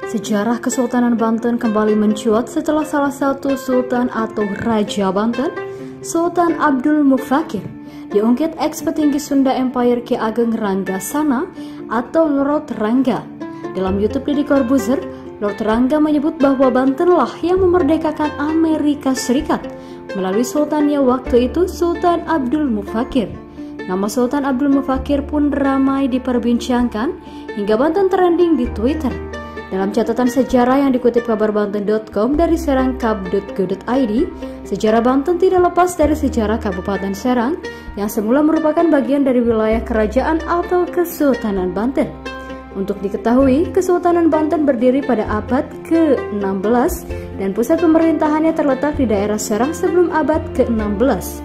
Sejarah Kesultanan Banten kembali mencuat setelah salah satu sultan atau Raja Banten, Sultan Abdul Mufakir, diungkit ex-petinggi Sunda Empire Ki Ageng Ranggasana atau Lord Rangga. Dalam YouTube Deddy Corbuzier, Lord Rangga menyebut bahwa Bantenlah yang memerdekakan Amerika Serikat melalui sultannya waktu itu, Sultan Abdul Mufakir. Nama Sultan Abdul Mufakir pun ramai diperbincangkan hingga Banten trending di Twitter. Dalam catatan sejarah yang dikutip kabarbanten.com dari serangkap.go.id, sejarah Banten tidak lepas dari sejarah Kabupaten Serang yang semula merupakan bagian dari wilayah kerajaan atau Kesultanan Banten. Untuk diketahui, Kesultanan Banten berdiri pada abad ke-16 dan pusat pemerintahannya terletak di daerah Serang sebelum abad ke-16.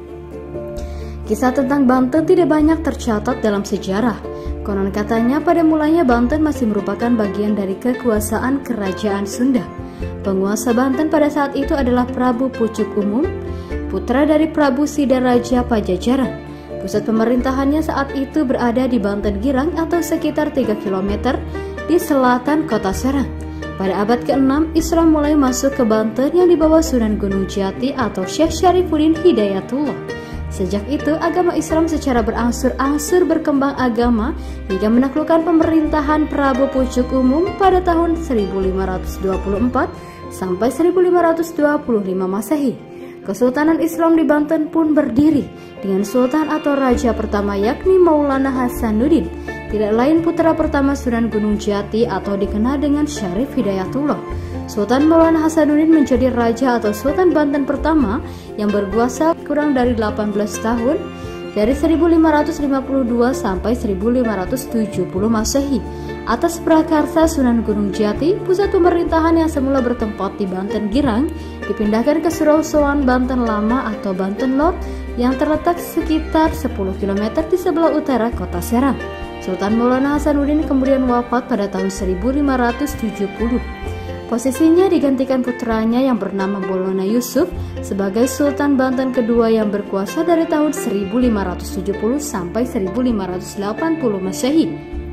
Kisah tentang Banten tidak banyak tercatat dalam sejarah. Konon katanya pada mulanya Banten masih merupakan bagian dari kekuasaan Kerajaan Sunda. Penguasa Banten pada saat itu adalah Prabu Pucuk Umum, putra dari Prabu Sidaraja Pajajaran. Pusat pemerintahannya saat itu berada di Banten Girang atau sekitar 3 km di selatan kota Serang. Pada abad ke-6, Islam mulai masuk ke Banten yang dibawa Sunan Gunung Jati atau Syekh Syarifuddin Hidayatullah. Sejak itu, agama Islam secara berangsur-angsur berkembang agama hingga menaklukkan pemerintahan Prabu Pucuk Umum pada tahun 1524 sampai 1525 Masehi. Kesultanan Islam di Banten pun berdiri dengan sultan atau raja pertama yakni Maulana Hasanuddin, tidak lain putra pertama Sunan Gunung Jati atau dikenal dengan Syarif Hidayatullah. Sultan Maulana Hasanuddin menjadi raja atau sultan Banten pertama yang berkuasa kurang dari 18 tahun dari 1552 sampai 1570 Masehi. Atas prakarsa Sunan Gunung Jati, pusat pemerintahan yang semula bertempat di Banten Girang dipindahkan ke Surausoan Banten Lama atau Banten Lot yang terletak sekitar 10 km di sebelah utara kota Serang. Sultan Maulana Hasanuddin kemudian wafat pada tahun 1570. Posisinya digantikan putranya yang bernama Maulana Yusuf sebagai Sultan Banten kedua yang berkuasa dari tahun 1570 sampai 1580 Masehi.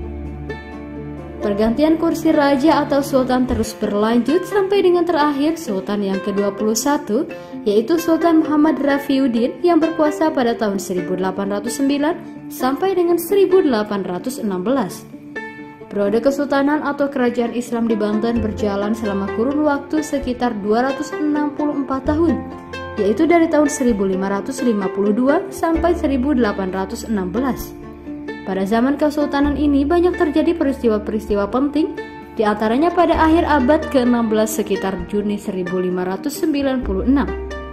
Pergantian kursi raja atau sultan terus berlanjut sampai dengan terakhir Sultan yang ke-21, yaitu Sultan Muhammad Rafiuddin yang berkuasa pada tahun 1809 sampai dengan 1816. Periode Kesultanan atau Kerajaan Islam di Banten berjalan selama kurun waktu sekitar 264 tahun, yaitu dari tahun 1552 sampai 1816. Pada zaman Kesultanan ini banyak terjadi peristiwa-peristiwa penting, di antaranya pada akhir abad ke-16 sekitar Juni 1596.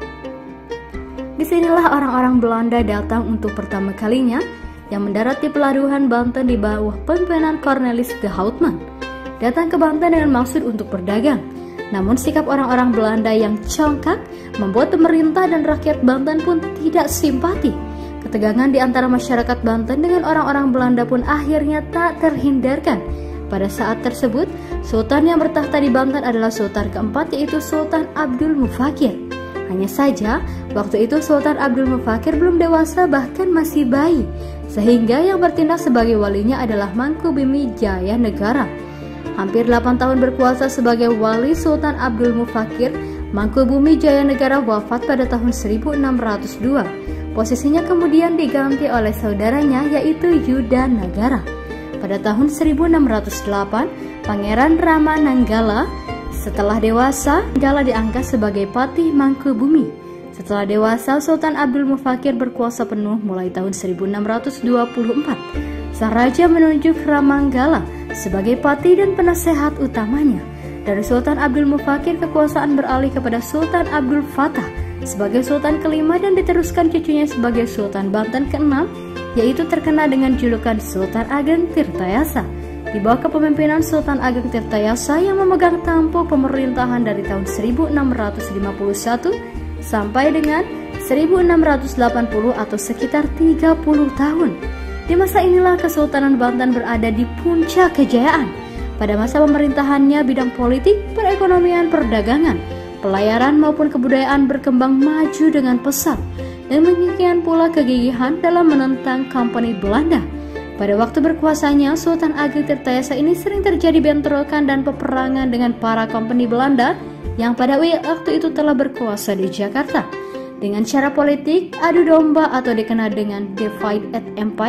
Disinilah orang-orang Belanda datang untuk pertama kalinya yang mendarat di pelabuhan Banten di bawah pimpinan Cornelis de Houtman. Datang ke Banten dengan maksud untuk berdagang. Namun sikap orang-orang Belanda yang congkak membuat pemerintah dan rakyat Banten pun tidak simpati. Ketegangan di antara masyarakat Banten dengan orang-orang Belanda pun akhirnya tak terhindarkan. Pada saat tersebut, Sultan yang bertahta di Banten adalah Sultan keempat, yaitu Sultan Abdul Mufakir. Hanya saja, waktu itu Sultan Abdul Mufakir belum dewasa, bahkan masih bayi, sehingga yang bertindak sebagai walinya adalah Mangkubumi Jaya Negara. Hampir 8 tahun berkuasa sebagai wali Sultan Abdul Mufakir, Mangkubumi Jaya Negara wafat pada tahun 1602. Posisinya kemudian diganti oleh saudaranya yaitu Yuda Nagara. Pada tahun 1608, Pangeran Rama Nanggala. Setelah dewasa, Nanggala diangkat sebagai Patih Mangkubumi. Setelah dewasa, Sultan Abdul Mufakir berkuasa penuh mulai tahun 1624. Sang raja menunjuk Ramanggala sebagai patih dan penasehat utamanya. Dari Sultan Abdul Mufakir, kekuasaan beralih kepada Sultan Abdul Fattah sebagai Sultan kelima dan diteruskan cucunya sebagai Sultan Banten ke-6, yaitu terkenal dengan julukan Sultan Ageng Tirtayasa. Di bawah kepemimpinan Sultan Ageng Tirtayasa yang memegang tampuk pemerintahan dari tahun 1651 sampai dengan 1680 atau sekitar 30 tahun. Di masa inilah Kesultanan Banten berada di puncak kejayaan. Pada masa pemerintahannya, bidang politik, perekonomian, perdagangan, pelayaran maupun kebudayaan berkembang maju dengan pesat, dan demikian pula kegigihan dalam menentang Kompani Belanda. Pada waktu berkuasanya, Sultan Ageng Tirtayasa ini sering terjadi bentrokan dan peperangan dengan para kompeni Belanda yang pada waktu itu telah berkuasa di Jakarta. Dengan cara politik, adu domba atau dikenal dengan Divide at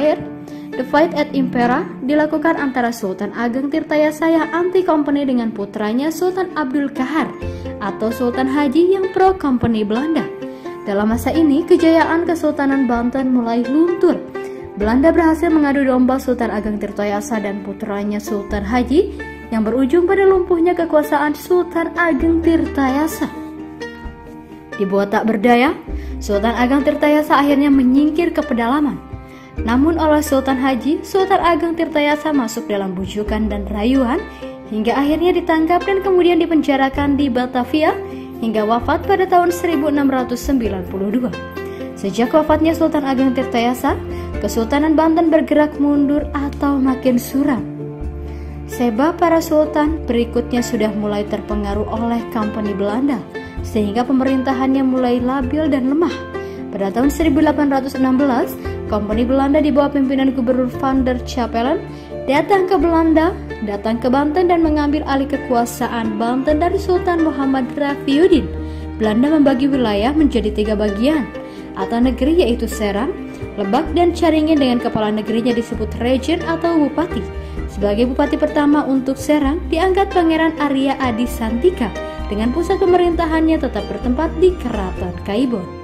Impera dilakukan antara Sultan Ageng Tirtayasa yang anti kompeni dengan putranya Sultan Abdul Kahar atau Sultan Haji yang pro kompeni Belanda. Dalam masa ini, kejayaan Kesultanan Banten mulai luntur. Belanda berhasil mengadu domba Sultan Ageng Tirtayasa dan putranya Sultan Haji yang berujung pada lumpuhnya kekuasaan Sultan Ageng Tirtayasa. Dibuat tak berdaya, Sultan Ageng Tirtayasa akhirnya menyingkir ke pedalaman. Namun oleh Sultan Haji, Sultan Ageng Tirtayasa masuk dalam bujukan dan rayuan hingga akhirnya ditangkap dan kemudian dipenjarakan di Batavia hingga wafat pada tahun 1692. Sejak wafatnya Sultan Ageng Tirtayasa, Kesultanan Banten bergerak mundur atau makin suram. Sebab para sultan berikutnya sudah mulai terpengaruh oleh kompeni Belanda, sehingga pemerintahannya mulai labil dan lemah. Pada tahun 1816, kompeni Belanda di bawah pimpinan Gubernur Van der Capellen datang ke Banten dan mengambil alih kekuasaan Banten dari Sultan Muhammad Rafiuddin. Belanda membagi wilayah menjadi 3 bagian atau negeri, yaitu Serang, Lebak, dan Caringin dengan kepala negerinya disebut Regen atau Bupati. Sebagai Bupati pertama untuk Serang diangkat Pangeran Arya Adi Santika dengan pusat pemerintahannya tetap bertempat di Keraton Kaibon.